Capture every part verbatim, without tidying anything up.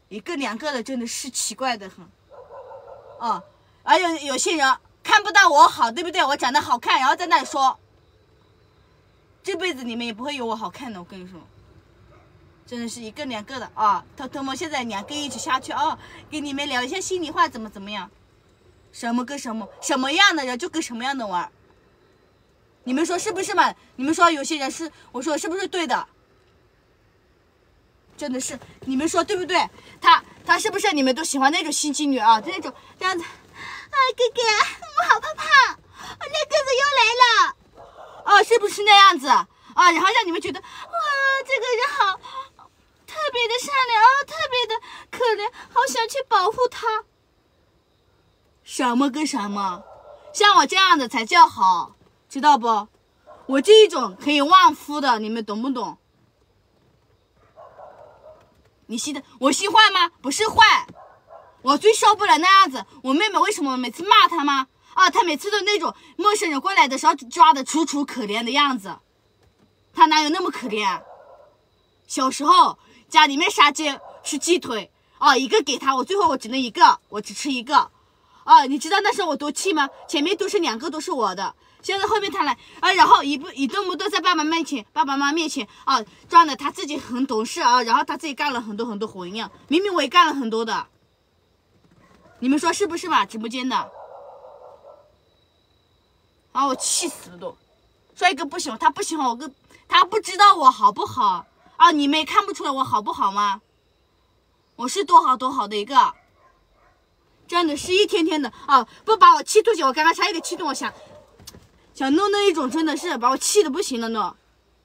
一个两个的真的是奇怪的很。哦，而有有些人看不到我好，对不对？我长得好看，然后在那里说，这辈子你们也不会有我好看的，我跟你说。真的是一个两个的啊！偷偷摸现在两个一起下去哦，给你们聊一下心里话，怎么怎么样？什么跟什么，什么样的人就跟什么样的玩。你们说是不是嘛？你们说有些人是，我说是不是对的？真的是，你们说对不对？他他是不是你们都喜欢那种心机女啊？就那种这样子，啊哥哥，我好怕怕，我那个子又来了，哦，是不是那样子啊？然后让你们觉得哇，这个人好。特别的善良哦，特别的可怜，好想去保护他。什么跟什么，像我这样的才叫好，知道不？我这一种可以旺夫的，你们懂不懂？你信的？我信坏吗？不是坏，我最受不了那样子。我妹妹为什么每次骂她吗？啊，她每次都那种陌生人过来的时候抓的楚楚可怜的样子，她哪有那么可怜？小时候。家里面杀鸡是鸡腿啊，一个给他，我最后我只能一个，我只吃一个，啊，你知道那时候我多气吗？前面都是两个都是我的，现在后面他来啊，然后一不一动不动在爸爸面前、爸爸妈妈面前啊，装的他自己很懂事啊，然后他自己干了很多很多活一样，明明我也干了很多的，你们说是不是嘛？直播间的，啊，我气死了都，说一个不喜欢他不喜欢我跟他不知道我好不好。啊，你们也看不出来我好不好吗？我是多好多好的一个，真的是一天天的啊，不把我气吐血，我刚刚差一点气吐，我想想弄那一种，真的是把我气的不行了呢。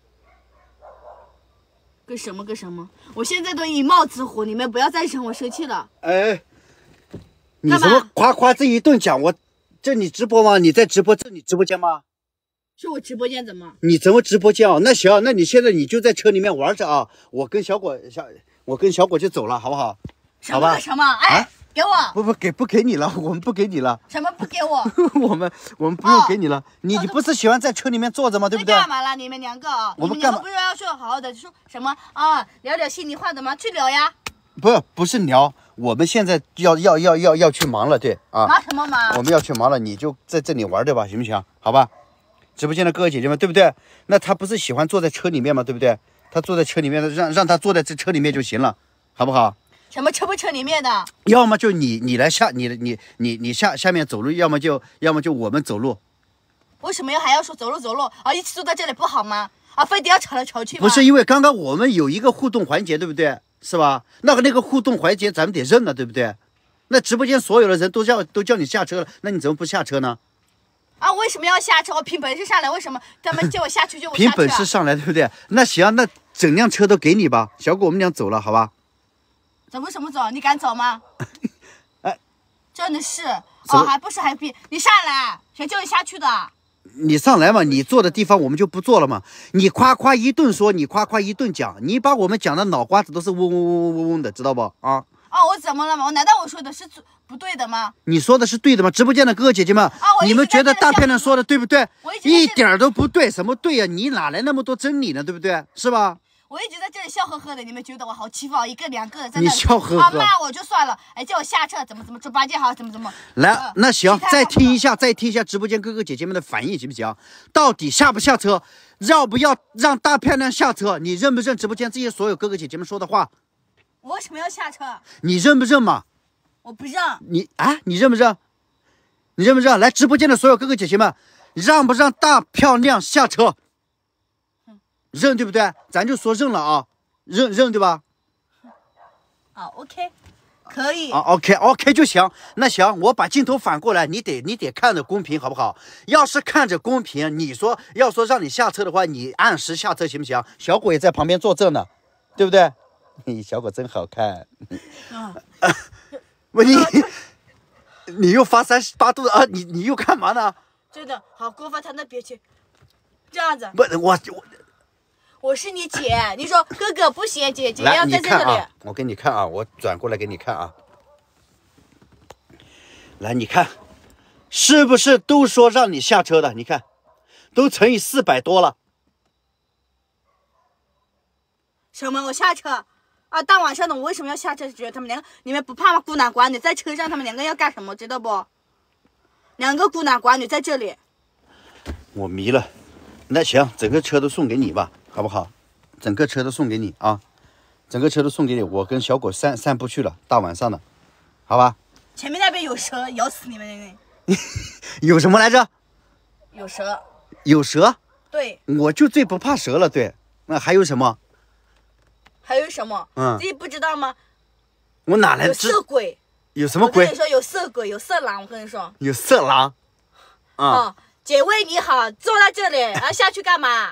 跟什么跟什么，我现在都以貌之火，你们不要再惹我生气了。 哎，你怎么夸夸这一顿讲？我这你直播吗？你在直播这你直播间吗？ 是我直播间怎么？ 你怎么直播间啊？那行，那你现在你就在车里面玩着啊！我跟小果小，我跟小果就走了，好不好？ 好吧。什么？哎，啊、给我！ 不不给不给你了，我们不给你了。 什么不给我？ 我们我们不用给你了。哦、你你不是喜欢在车里面坐着吗？对不对？ 干嘛了？你们两个啊？ 我们干嘛？ 不是要说好好的说什么啊？聊聊心里话的吗？去聊呀！ 不不是聊，我们现在要要要要要去忙了，对啊。 忙什么忙？ 我们要去忙了，你就在这里玩对吧？行不行？好吧。直播间的哥哥姐姐们，对不对？那他不是喜欢坐在车里面吗？对不对？他坐在车里面，让让他坐在这车里面就行了，好不好？ 什么车不车里面的？ 要么就你你来下，你你你你下下面走路，要么就要么就我们走路。 为什么要还要说走路走路啊？一起坐在这里不好吗？啊，非得要吵来吵去吗？ 不是，因为刚刚我们有一个互动环节，对不对？是吧？那个那个互动环节咱们得认了，对不对？那直播间所有的人都叫都叫你下车了，那你怎么不下车呢？ 啊，为什么要下车？我凭本事上来，为什么他们叫我下去就我下去、啊？凭本事上来，对不对？那行，那整辆车都给你吧。小果，我们俩走了，好吧？ 走不什么走？你敢走吗？ 哎， 真的是哦，还不是还比你上来，谁叫你下去的？ 你上来嘛，你坐的地方我们就不坐了嘛。你夸夸一顿说，你夸夸一顿讲，你把我们讲的脑瓜子都是嗡嗡嗡嗡嗡嗡的，知道不？啊？ 哦，我怎么了嘛？我难道我说的是不对的吗？ 你说的是对的吗？直播间的哥哥姐姐们， 啊、 你们觉得大漂亮说的对不对？ 一一点都不对，什么对呀、啊？你哪来那么多真理呢？对不对？是吧？ 我一直在这里笑呵呵的，你们觉得我好欺负啊？一个两个的在那你笑呵呵， 啊骂我就算了，哎叫我下车，怎么怎么猪八戒好，怎么怎么来， 呃、 那行，再听一下，再听一下直播间哥哥姐姐们的反应，行不行？到底下不下车？要不要让大漂亮下车？你认不认直播间这些所有哥哥姐姐们说的话？ 我为什么要下车？ 你认不认嘛？ 我不认。 你啊，你认不认？你认不认？来，直播间的所有哥哥姐姐们，让不让大漂亮下车？嗯、认对不对？咱就说认了啊，认认对吧？ 啊 ，OK， 可以。 啊 ，OK OK 就行。那行，我把镜头反过来，你得你得看着公屏，好不好？要是看着公屏，你说要说让你下车的话，你按时下车行不行？小果也在旁边坐正呢，对不对？小果真好看。啊，我你你又发三十八度啊？你你又干嘛呢？ 真的好过分，他那别去这样子。 不，我我我是你姐，你说哥哥不行，姐姐要在这里。 啊、我给你看啊，我转过来给你看啊。来，你看，是不是都说让你下车的？你看，都乘以四百多了。 什么？我下车？ 啊，大晚上的我为什么要下车？觉得他们两个，你们不怕吗？孤男寡女在车上，他们两个要干什么？知道不？两个孤男寡女在这里。 我迷了。那行，整个车都送给你吧，好不好？整个车都送给你啊，整个车都送给你。我跟小狗散散步去了，大晚上的，好吧？ 前面那边有蛇，咬死你们！ 有什么来着？ 有蛇。 有蛇？ 对。 我就最不怕蛇了，对。那还有什么？ 还有什么？ 嗯， 自己不知道吗？ 我哪来有色鬼？ 有什么鬼？ 我跟你说，有色鬼，有色狼。我跟你说， 有色狼。 啊、哦，姐妹你好，坐在这里，然后下去干嘛？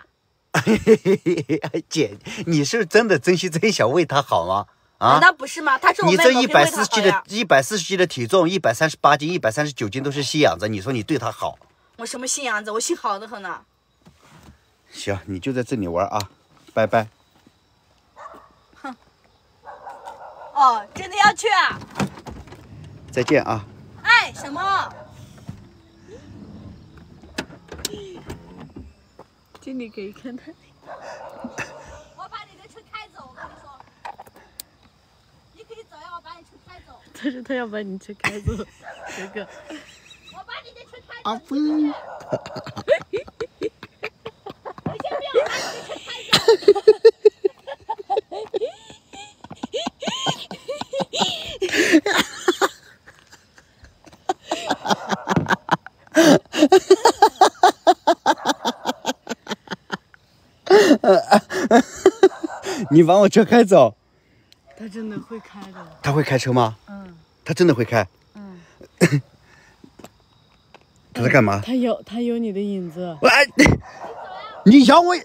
姐，你是真的真心真想为他好吗？啊， 难道不是吗？他是我妹妹， 你这一百四十斤的一百四十斤的体重，一百三十八斤，一百三十九斤都是心眼子，你说你对他好？ 我什么心眼子？我心好的很呢。 行，你就在这里玩啊，拜拜。 哼。哦，真的要去啊？ 再见啊。 哎，什么？ 经理可以看他。 我把你的车开走，我跟你说。你可以走呀，我把你车开走。 他说他要把你车开走，哥哥。 我把你的车开走。 阿飞。 我先不要把你的车开走。 你把我车开走？ 他真的会开的。 他会开车吗？ 嗯。 他真的会开？ 嗯。 他在干嘛？ 他有他有你的影子。 哎，你咬我！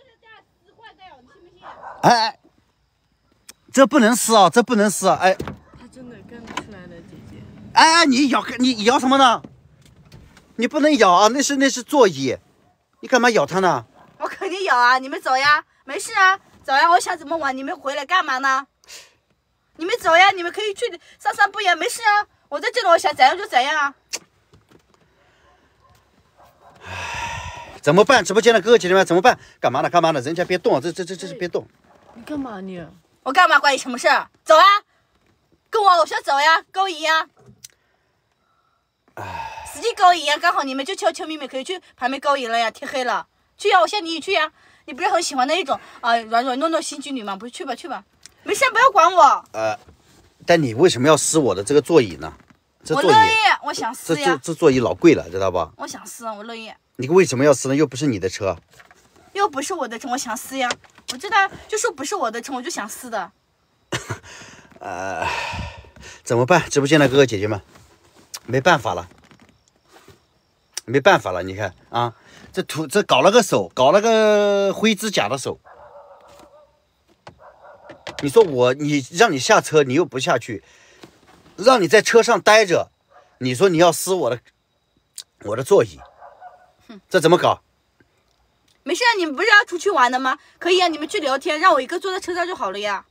哎哎，这不能撕啊！这不能撕啊！哎。 他真的干得出来的，姐姐。 哎哎，你咬你咬什么呢？你不能咬啊！那是那是座椅，你干嘛咬它呢？ 我肯定咬啊！你们走呀，没事啊，走呀！我想怎么玩，你们回来干嘛呢？你们走呀，你们可以去散散步呀，没事啊！我在这里，我想怎样就怎样啊！ 唉，怎么办？直播间的哥哥姐姐们怎么办？干嘛呢？干嘛呢？人家别动，这这这这是别动。 你干嘛你？ 我干嘛？关你什么事？走啊！跟我偶像走呀，勾引呀！唉。司机勾引呀，刚好你们就悄悄咪咪可以去旁边勾引了呀，天黑了，去呀！我现在你也去呀！你不是很喜欢那一种啊软软糯糯新居女吗？不是去吧去吧，没事，不要管我。 呃，但你为什么要撕我的这个座椅呢？这座椅， 我乐意，我想撕呀。 这这这座椅老贵了，知道吧？ 我想撕，我乐意。 你为什么要撕呢？又不是你的车。 又不是我的车，我想撕呀。我知道，就说不是我的车，我就想撕的。 呃，怎么办？直播间的哥哥姐姐们，没办法了。没办法了，你看啊，这涂这搞了个手，搞了个灰指甲的手。你说我，你让你下车，你又不下去，让你在车上待着，你说你要撕我的我的座椅，这怎么搞？ 没事啊，你们不是要出去玩的吗？可以啊，你们去聊天，让我一个坐在车上就好了呀。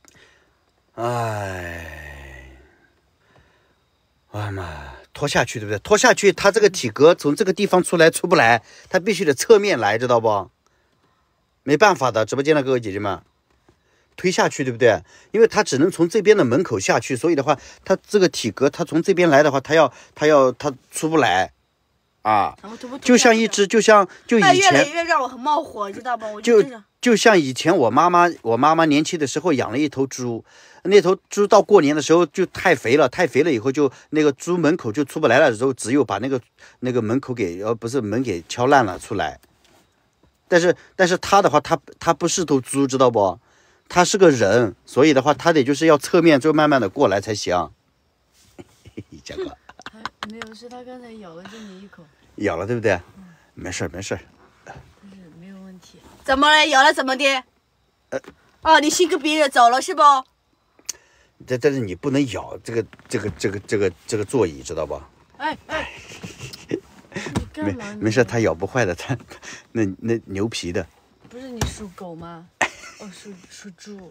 哎，我的妈呀！拖下去对不对？拖下去，它这个体格从这个地方出来出不来，它必须得侧面来，知道不？没办法的，直播间的哥哥姐姐们，推下去对不对？因为它只能从这边的门口下去，所以的话，它这个体格，它从这边来的话，它要它要它出不来啊，就像一只，就像就以前越来越让我很冒火，知道不？我就就像以前我妈妈，我妈妈年轻的时候养了一头猪。那头猪到过年的时候就太肥了，太肥了以后就那个猪门口就出不来了的时候，只有把那个那个门口给呃不是门给敲烂了出来。但是但是他的话，他他不是头猪，知道不？他是个人，所以的话他得就是要侧面就慢慢的过来才行。讲过。 没有，是他刚才咬了这么一口。 咬了对不对？嗯、没事没事。 不是没有问题。 怎么了？咬了怎么的？呃，哦，你心跟别人走了是不？ 但但是你不能咬这个这个这个这个这个座椅，知道吧？ 哎哎，你干嘛？ 没没事，它咬不坏的，它那那牛皮的。 不是你属狗吗？哦，属属猪。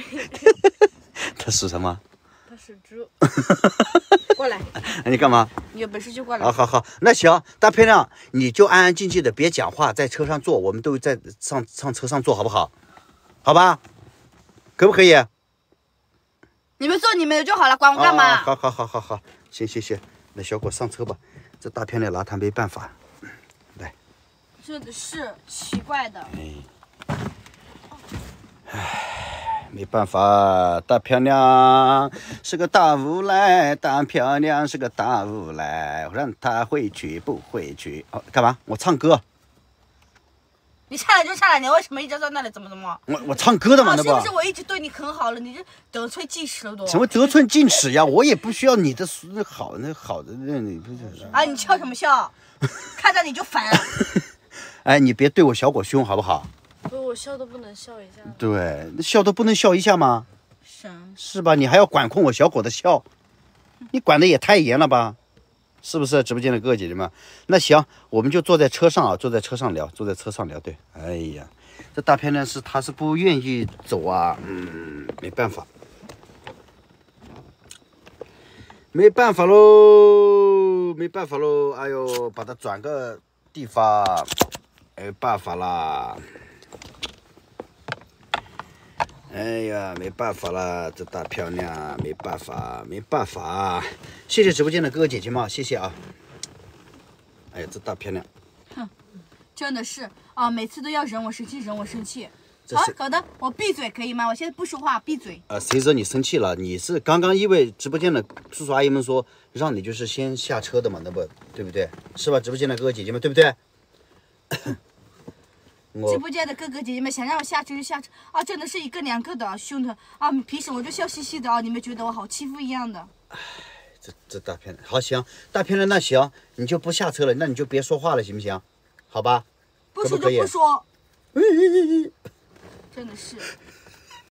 它属什么？ 它属猪。 过来。 你干嘛？ 你有本事就过来。 好好好，那行，大漂亮，你就安安静静的，别讲话，在车上坐，我们都在上上车上坐，好不好？好吧，可不可以？ 你们做你们的就好了，管我干嘛？ 啊、好好好好好，行行行，那小果上车吧。这大漂亮拿他没办法，来。 真的是奇怪的。 哎，唉，没办法，大漂亮是个大无赖，大漂亮是个大无赖，让他回去不回去。哦，干嘛？我唱歌。 你唱了就唱了，你为什么一直在那里怎么怎么？ 我我唱歌的嘛， 啊、 那不。 是不是我一直对你很好了？你这得寸进尺了都。 什么得寸进尺呀？我也不需要你的好，那好的那你不是？ 啊，你笑什么笑？看着你就烦。 哎，你别对我小果凶好不好？ 不，我笑都不能笑一下。 对，那笑都不能笑一下吗？ 是是吧？你还要管控我小果的笑，你管的也太严了吧？是不是？直播间的哥哥姐姐们，那行，我们就坐在车上啊，坐在车上聊，坐在车上聊。对，哎呀，这大漂亮是他是不愿意走啊，嗯，没办法，没办法喽，没办法喽，哎呦，把它转个地方，没办法啦。哎呀，没办法了，这大漂亮，没办法，没办法。谢谢直播间的哥哥姐姐们，谢谢啊。哎呀，这大漂亮， 哼，真的是啊，每次都要忍我生气，忍我生气。 这是， 好搞得我闭嘴可以吗？我现在不说话，闭嘴。 呃，谁惹你生气了？你是刚刚因为直播间的叔叔阿姨们说让你就是先下车的嘛，那不对不对？是吧？直播间的哥哥姐姐们，对不对？ 直播间的哥哥姐姐们想让我下车就下车啊，真的是一个两个的啊，凶的啊！平时我就笑嘻嘻的啊，你们觉得我好欺负一样的。 这这大漂亮，好行，大漂亮那行，你就不下车了，那你就别说话了，行不行？好吧？ 不说可不可以就不说。真的是。